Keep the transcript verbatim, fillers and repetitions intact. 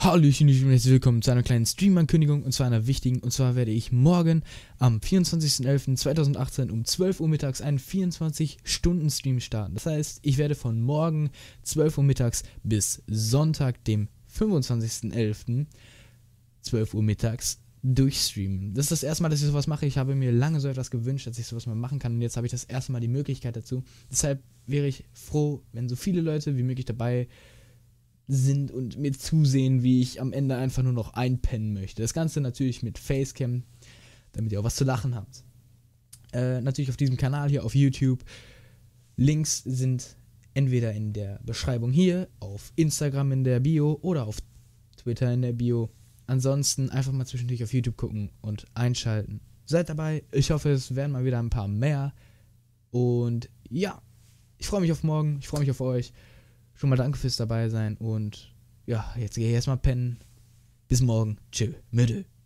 Hallöchen und herzlich willkommen zu einer kleinen Stream-Ankündigung und zwar einer wichtigen. Und zwar werde ich morgen am vierundzwanzigsten elften zweitausendachtzehn um zwölf Uhr mittags einen vierundzwanzig-Stunden-Stream starten. Das heißt, ich werde von morgen zwölf Uhr mittags bis Sonntag, dem fünfundzwanzigsten elften zwölf Uhr mittags durchstreamen. Das ist das erste Mal, dass ich sowas mache. Ich habe mir lange so etwas gewünscht, dass ich sowas mal machen kann und jetzt habe ich das erste Mal die Möglichkeit dazu. Deshalb wäre ich froh, wenn so viele Leute wie möglich dabei sind. sind und mir zusehen, wie ich am Ende einfach nur noch einpennen möchte. Das Ganze natürlich mit Facecam, damit ihr auch was zu lachen habt. Äh, natürlich auf diesem Kanal hier auf YouTube. Links sind entweder in der Beschreibung hier, auf Instagram in der Bio oder auf Twitter in der Bio. Ansonsten einfach mal zwischendurch auf YouTube gucken und einschalten. Seid dabei. Ich hoffe, es werden mal wieder ein paar mehr. Und ja, ich freue mich auf morgen. Ich freue mich auf euch. Schon mal danke fürs dabei sein und ja, jetzt gehe ich erstmal pennen. Bis morgen. Tschö. Müde.